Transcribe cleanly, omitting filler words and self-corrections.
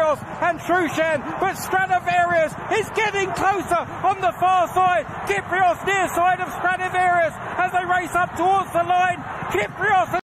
Kyprios and Trushan, but Stradivarius is getting closer on the far side. Kyprios near side of Stradivarius as they race up towards the line. Kyprios